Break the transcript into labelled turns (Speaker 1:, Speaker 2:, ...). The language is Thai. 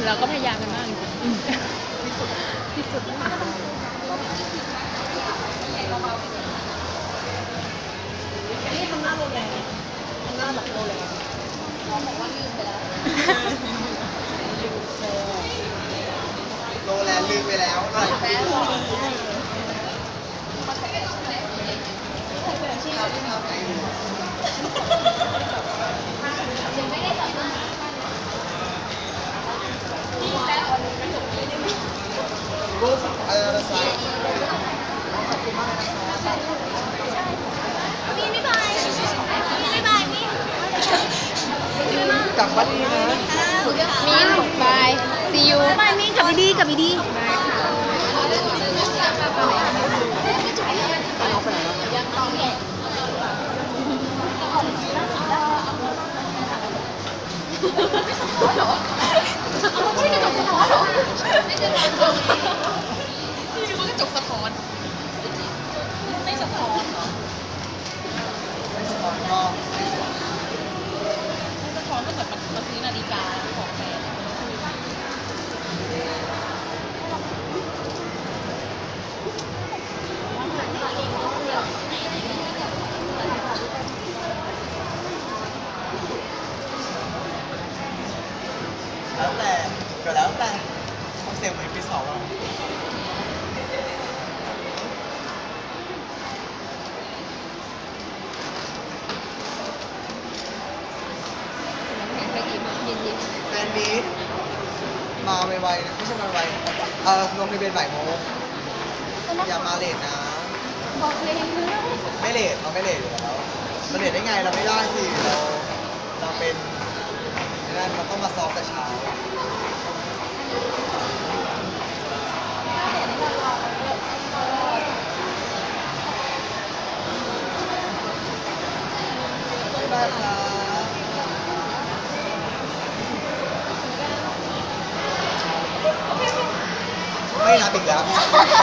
Speaker 1: เราก็พยายามกันมากจริงที่สุด
Speaker 2: นี่ทำหน้าโรแลทำหน้าแบบโรแลเขาบอกว่าลืมไปแล้ว
Speaker 3: โรแลลืมไปแล้วหน่อยกลับบ้านดีนะ
Speaker 1: มิ้นบายซียูบายมิ้นกลับไปดีบาย
Speaker 2: ไม่กระจกสะท้อนหรอนี่นึกว่ากระจกสะท้อนไม่สะท้อนหรอ
Speaker 3: ไม่สะท้อนก็
Speaker 2: ไม่สะท้อนก็เหมือนมาซื้อนาฬิกาของแฟน
Speaker 3: แล้วแต่ก็แล้วแต่คอนเซ็ปต์เหมือนปีสองอ่ะแฟนนี้มาไวๆนะไม่ใช่มาไวลงในเบนบ่ายโมงอย่ามาเลทนะ
Speaker 2: บอกเลย
Speaker 3: ไม่เลทเราไม่เลทอยู่แล้วมาเลทได้ไงเราไม่ได้สิเราเป็นนั่นเราต้องมาซ้อมแต่เช้าได้ครับไม่นับอีกแล้ว